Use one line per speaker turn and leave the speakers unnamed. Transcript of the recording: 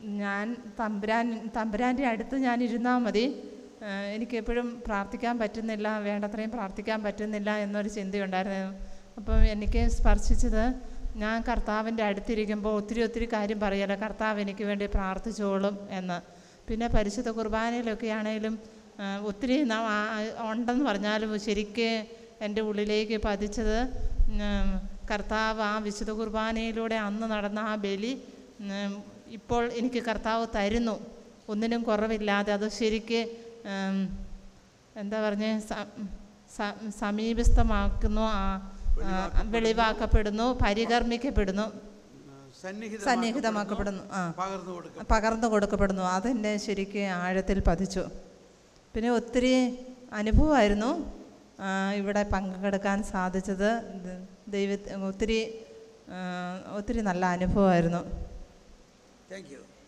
ഞാൻ തമ്പുരാൻ്റെ അടുത്ത് ഞാൻ ഇരുന്നാൽ മതി, എനിക്കെപ്പോഴും പ്രാർത്ഥിക്കാൻ പറ്റുന്നില്ല, വേണ്ടത്രയും പ്രാർത്ഥിക്കാൻ പറ്റുന്നില്ല എന്നൊരു ചിന്തയുണ്ടായിരുന്നു. അപ്പം എനിക്ക് സ്പർശിച്ചത്, ഞാൻ കർത്താവിൻ്റെ അടുത്തിരിക്കുമ്പോൾ ഒത്തിരി കാര്യം പറയല്ല, കർത്താവ് എനിക്ക് വേണ്ടി പ്രാർത്ഥിച്ചോളും എന്ന്. പിന്നെ പരിശുദ്ധ കുർബാനയിലൊക്കെ ആണെങ്കിലും ഒത്തിരി ഉണ്ടെന്ന് പറഞ്ഞാലും ശരിക്ക് എൻ്റെ ഉള്ളിലേക്ക് പതിച്ചത് കർത്താവ് ആ വിശുദ്ധ കുർബാനയിലൂടെ അന്ന് നടന്ന ആ ബലി ഇപ്പോൾ എനിക്ക് കർത്താവ് തരുന്നു, ഒന്നിനും കുറവില്ലാതെ. അത് ശരിക്ക് എന്താ പറഞ്ഞേ, സമീപസ്ഥമാക്കുന്നു, വെളിവാക്കപ്പെടുന്നു, പരികർമ്മിക്കപ്പെടുന്നു, സന്നിഹിതമാക്കപ്പെടുന്നു, പകർന്നു കൊടുക്കപ്പെടുന്നു. അതെന്നെ ശരിക്ക് ആഴത്തിൽ പതിച്ചു. പിന്നെ ഒത്തിരി അനുഭവമായിരുന്നു ഇവിടെ പങ്കെടുക്കാൻ സാധിച്ചത്. ഒത്തിരി നല്ല അനുഭവമായിരുന്നു.
Thank U.